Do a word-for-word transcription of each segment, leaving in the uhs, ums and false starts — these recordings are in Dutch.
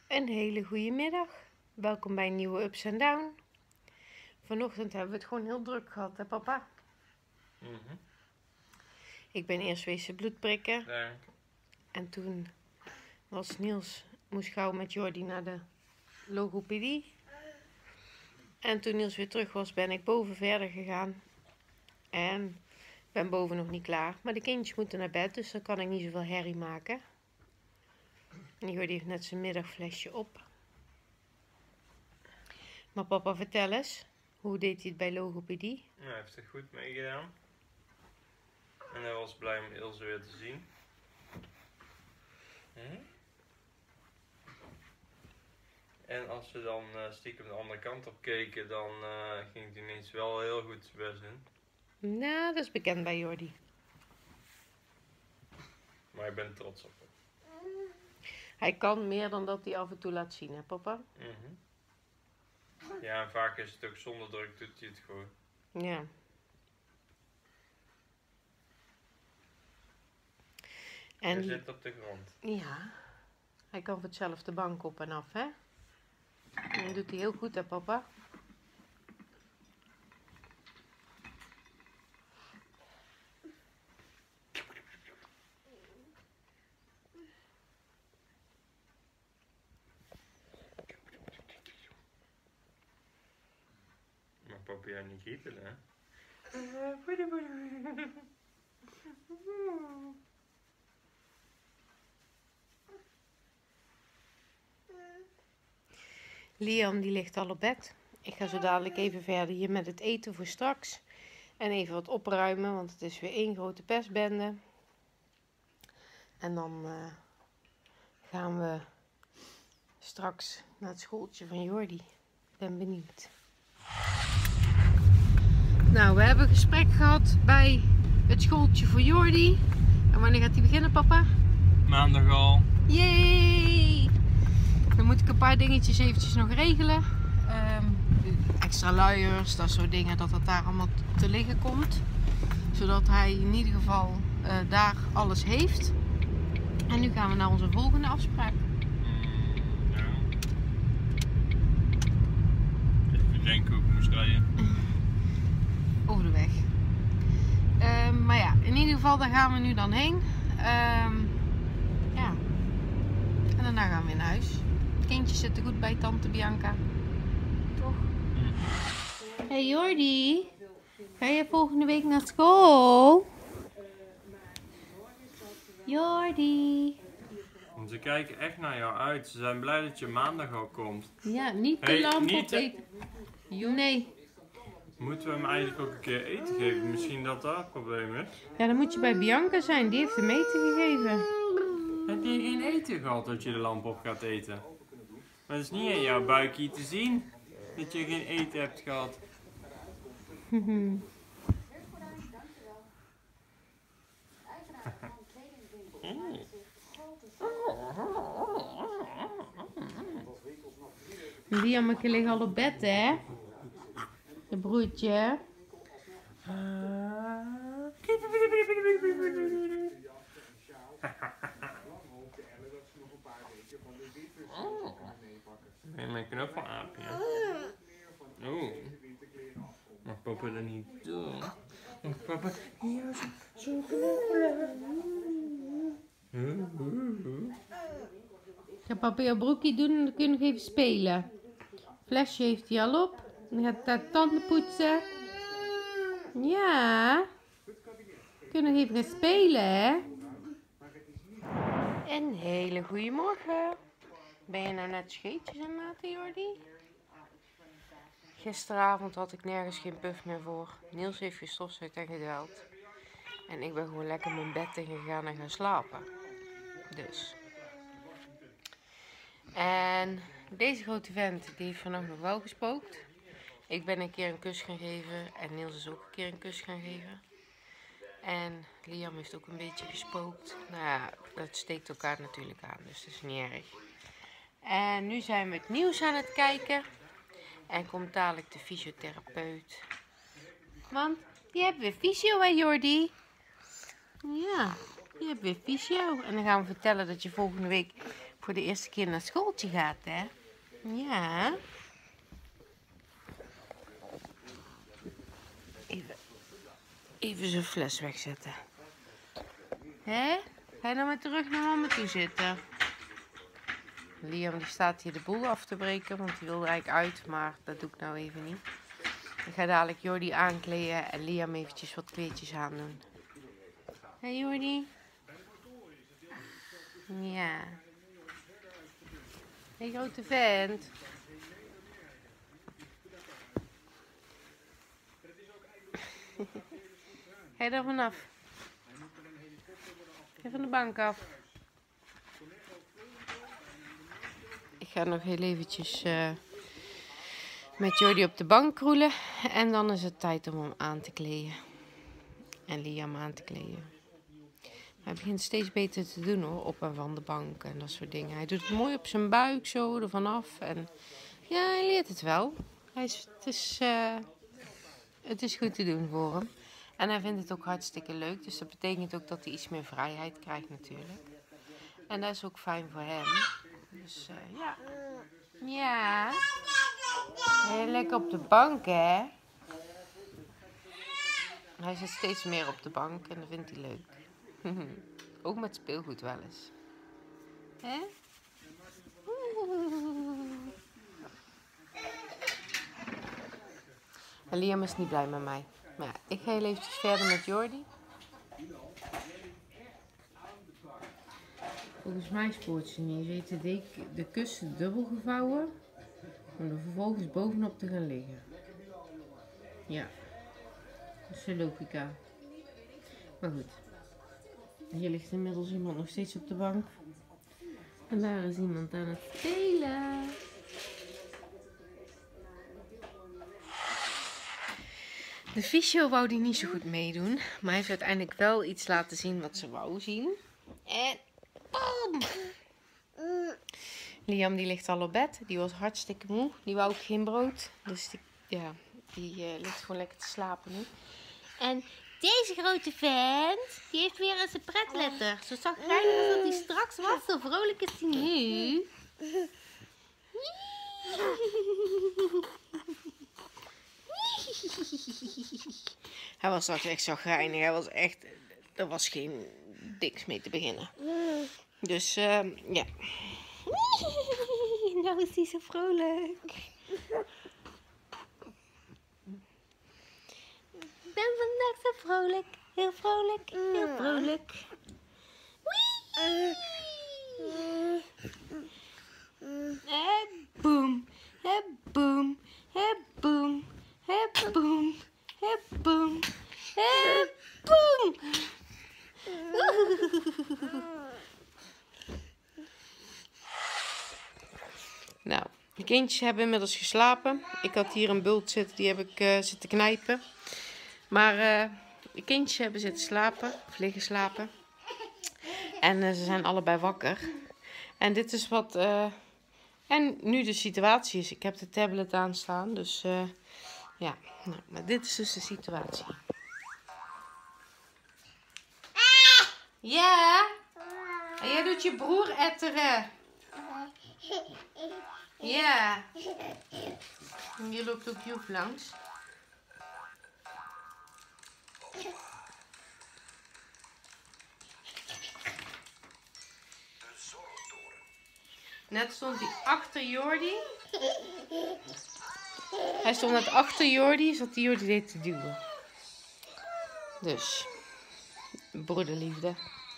Een hele goede middag. Welkom bij een nieuwe Ups and Down. Vanochtend hebben we het gewoon heel druk gehad, hè papa? Mm-hmm. Ik ben eerst wezen bloed prikken. Dank. En toen was Niels, moest gauw met Jordi naar de logopedie. En toen Niels weer terug was, ben ik boven verder gegaan. En ben boven nog niet klaar. Maar de kindjes moeten naar bed, dus dan kan ik niet zoveel herrie maken. En Jordi heeft net zijn middagflesje op. Maar papa, vertel eens, hoe deed hij het bij logopedie? Nou, hij heeft er goed mee gedaan. En hij was blij om Ilse weer te zien. Hm? En als we dan uh, stiekem de andere kant op keken, dan uh, ging het ineens wel heel goed zijn best doen. Nou, dat is bekend bij Jordi. Maar ik ben trots op hem. Hij kan meer dan dat hij af en toe laat zien, hè papa? Mm-hmm. Ja, en vaak is het ook zonder druk, doet hij het gewoon. Ja. En Hij zit op de grond. ja, hij kan voor hetzelfde de bank op en af, hè? En dat doet hij heel goed, hè papa? Maar papa, jij niet gieten, hè? Liam die ligt al op bed. Ik ga zo dadelijk even verder hier met het eten voor straks. En even wat opruimen, want het is weer één grote pestbende. En dan uh, gaan we straks naar het schooltje van Jordi. Ik ben benieuwd. Nou, we hebben een gesprek gehad bij het schooltje voor Jordi. En wanneer gaat hij beginnen, papa? Maandag al. Yay! Dan moet ik een paar dingetjes eventjes nog regelen. Um, extra luiers, dat soort dingen, dat het daar allemaal te liggen komt. Zodat hij in ieder geval uh, daar alles heeft. En nu gaan we naar onze volgende afspraak. Mm, ja. Even denken hoe ik moest rijden. Over de weg. Um, maar ja, in ieder geval daar gaan we nu dan heen. Um, ja. En daarna gaan we weer naar huis. De kindjes zitten goed bij tante Bianca. Toch? Mm. Hey Jordi, ga je volgende week naar school? Jordi. Ze kijken echt naar jou uit. Ze zijn blij dat je maandag al komt. Ja, niet de Hey, lamp niet op eten. Nee. Moeten we hem eigenlijk ook een keer eten geven? Misschien dat dat het probleem is. Ja, dan moet je bij Bianca zijn. Die heeft hem eten gegeven. Heb je geen eten gehad dat je de lamp op gaat eten? Maar het is niet in jouw buikje te zien dat je geen eten hebt gehad. Liameke ligt al op bed, hè? De broertje. Ben je mijn knuffelaapje? Oh. Mag papa dat niet doen? Mag papa hier zo, zo knuffelen? Ga papa jouw broekje doen en dan kun je nog even spelen. Flesje heeft hij al op. Dan gaat hij tanden poetsen. Ja. Kun je nog even gaan spelen, hè? Een hele goede morgen. Ben je nou net scheetjes aan het laten, Jordi? Gisteravond had ik nergens geen puff meer voor. Niels heeft gestofzuigd en gedweld. En ik ben gewoon lekker mijn bed ingegaan en gaan slapen. Dus. En deze grote vent, die heeft vannacht nog wel gespookt. Ik ben een keer een kus gaan geven en Niels is ook een keer een kus gaan geven. En Liam heeft ook een beetje gespookt. Nou ja, dat steekt elkaar natuurlijk aan, dus dat is niet erg. En nu zijn we het nieuws aan het kijken. En komt dadelijk de fysiotherapeut. Want je hebt weer fysio, hè Jordi? Ja, je hebt weer fysio. En dan gaan we vertellen dat je volgende week voor de eerste keer naar schooltje gaat, hè? Ja. Even, even zijn fles wegzetten. Hé? Ga je nou maar terug naar mama toe zitten? Liam die staat hier de boel af te breken, want die wilde eigenlijk uit, maar dat doe ik nou even niet. Ik ga dadelijk Jordi aankleden en Liam eventjes wat kleedjes aandoen. Hé hey Jordi? Ja. Hé hey, grote vent. Ga je er vanaf? Ga van de bank af. Ik ga nog heel eventjes uh, met Jordi op de bank kroelen. En dan is het tijd om hem aan te kleden. En Liam aan te kleden. Hij begint steeds beter te doen hoor, op en van de bank en dat soort dingen. Hij doet het mooi op zijn buik zo, er vanaf. En ja, hij leert het wel. Hij is, het, is, uh, het is goed te doen voor hem. En hij vindt het ook hartstikke leuk. Dus dat betekent ook dat hij iets meer vrijheid krijgt natuurlijk. En dat is ook fijn voor hem. Dus uh, ja. Ja. Heel lekker op de bank hè. Hij zit steeds meer op de bank en dat vindt hij leuk. Ook met speelgoed wel eens. Hè? En Liam is niet blij met mij. Maar ja, ik ga heel eventjes verder met Jordi. Volgens mij spoort ze niet. Ze heeft de, deken, de kussen dubbel gevouwen. Om er vervolgens bovenop te gaan liggen. Ja. Dat is de logica. Maar goed. Hier ligt inmiddels iemand nog steeds op de bank. En daar is iemand aan het spelen. De fysio wou die niet zo goed meedoen. Maar hij heeft uiteindelijk wel iets laten zien wat ze wou zien. En boom! Liam die ligt al op bed. Die was hartstikke moe. Die wou ook geen brood. Dus die, ja, die uh, ligt gewoon lekker te slapen nu. En deze grote vent, die heeft weer eens een pretletter. Zo zag hij als dat hij straks was. Zo vrolijk is hij nu. Hij was straks echt zo grijnig. Hij was echt, er was geen niks mee te beginnen. Dus uh, ja. Nou is hij zo vrolijk. Ik ben vandaag zo vrolijk. Heel vrolijk. Heel vrolijk. En boem. En boem. En boem. En boem. En boem. En boem. Nou, de kindjes hebben inmiddels geslapen. Ik had hier een bult zitten, die heb ik uh, zitten knijpen. Maar uh, de kindjes hebben zitten slapen, of liggen slapen. En uh, ze zijn allebei wakker. En dit is wat... Uh, en nu de situatie is. Ik heb de tablet aanstaan, dus uh, ja. Nou, maar dit is dus de situatie. Ja? En jij doet je broer etteren. Ja. En hier loopt ook Joep langs. Net stond hij achter Jordi. Hij stond net achter Jordi, zodat hij Jordi deed te duwen. Dus, broederliefde.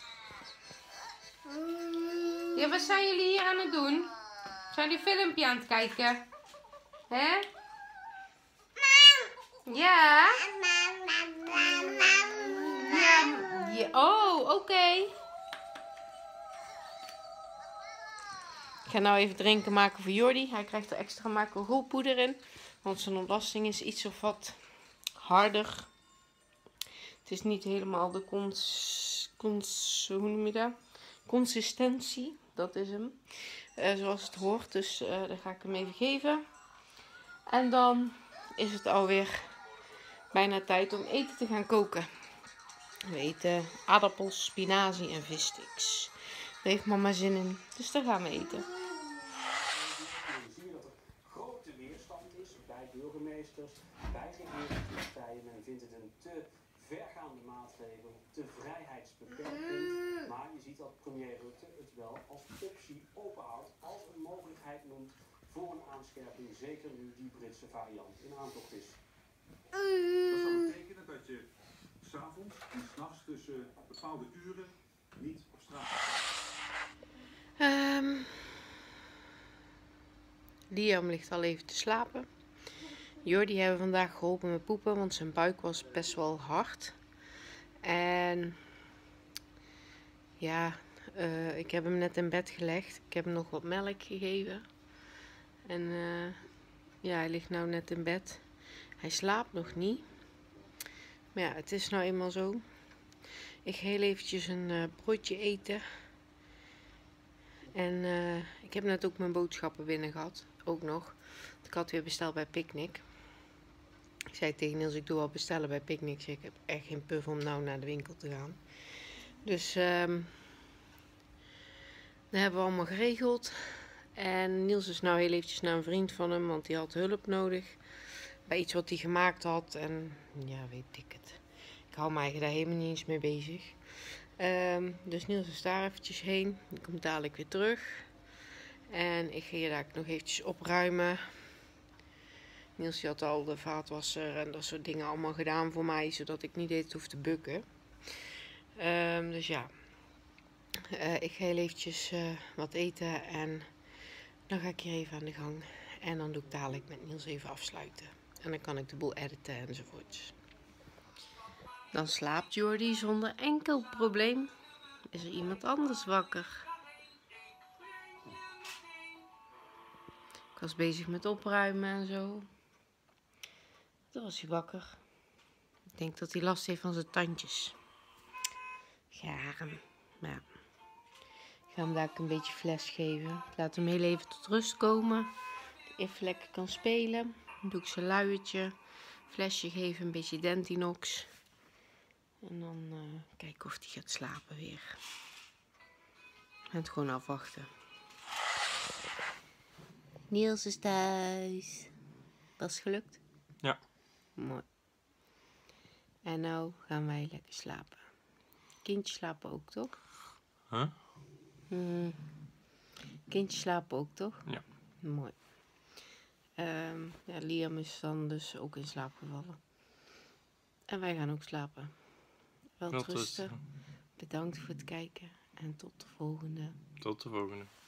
Ja, wat zijn jullie hier aan het doen? Zijn jullie een filmpje aan het kijken? Hè? Ja? Ja. Ja. Oh, oké. Okay. Ik ga nou even drinken maken voor Jordi. Hij krijgt er extra makrolpoeder in. Want zijn ontlasting is iets of wat harder. Het is niet helemaal de cons, cons, hoe noem je dat? Consistentie. Dat is hem. Uh, zoals het hoort. Dus uh, dan ga ik hem even geven. En dan is het alweer bijna tijd om eten te gaan koken. We eten aardappels, spinazie en vissticks. Daar heeft mama zin in. Dus daar gaan we eten. Dan zie je dat er grote weerstand is bij burgemeesters, bij regeringspartijen. Men vindt het een te vergaande maatregel, te vrijheidsbeperkend. Maar je ziet dat premier Rutte het wel als optie openhoudt, als een mogelijkheid noemt voor een aanscherping, zeker nu die Britse variant in aantocht is. Dat zou betekenen dat je s'avonds en s'nachts tussen bepaalde uren niet op straat gaat. Um, Liam ligt al even te slapen. Jordi hebben we vandaag geholpen met poepen, want zijn buik was best wel hard. En ja, uh, ik heb hem net in bed gelegd. Ik heb hem nog wat melk gegeven. En uh, ja, hij ligt nou net in bed. Hij slaapt nog niet. Maar ja, het is nou eenmaal zo. Ik ga heel eventjes een uh, broodje eten. En uh, ik heb net ook mijn boodschappen binnen gehad. Ook nog. Ik had weer besteld bij Picnic. Ik zei tegen Niels, ik doe wel bestellen bij Picnic. Ik heb echt geen puff om nou naar de winkel te gaan. Dus um, dat hebben we allemaal geregeld. En Niels is nou heel eventjes naar een vriend van hem, want die had hulp nodig. Bij iets wat hij gemaakt had. En ja, weet ik het. Ik hou me eigenlijk daar helemaal niet eens mee bezig. Um, dus Niels is daar eventjes heen. Die komt dadelijk weer terug. En ik ga hier daar nog eventjes opruimen. Niels had al de vaatwasser en dat soort dingen allemaal gedaan voor mij. Zodat ik niet eens hoef te bukken. Um, dus ja. Uh, ik ga heel eventjes uh, wat eten. En dan ga ik hier even aan de gang. En dan doe ik dadelijk met Niels even afsluiten. En dan kan ik de boel editen enzovoorts. Dan slaapt Jordi zonder enkel probleem. Is er iemand anders wakker? Ik was bezig met opruimen en zo. Toen was hij wakker. Ik denk dat hij last heeft van zijn tandjes. Garen. Maar ja. Ik ga hem daar een beetje fles geven. Ik laat hem heel even tot rust komen. Dat hij even lekker kan spelen. Dan doe ik zijn luiertje. Flesje geven, een beetje Dentinox. En dan uh, kijken of hij gaat slapen weer. En het gewoon afwachten. Niels is thuis. Was het gelukt? Ja. Mooi. En nou gaan wij lekker slapen. Kindjes slapen ook, toch? Huh? Hmm. Kindjes slapen ook, toch? Ja. Mooi. Um, ja, Liam is dan dus ook in slaap gevallen. En wij gaan ook slapen. Wel rusten. Bedankt voor het kijken. En tot de volgende. Tot de volgende.